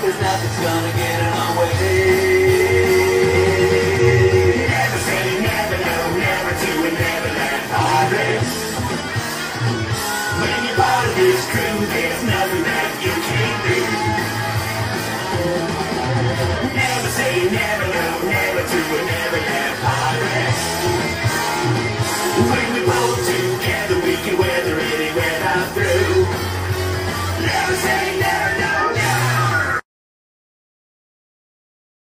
'cause nothing's gonna get in our way. Never say never, no, never do it, never let pirates. When you're part of this crew, there's nothing that you can't do. Never say never.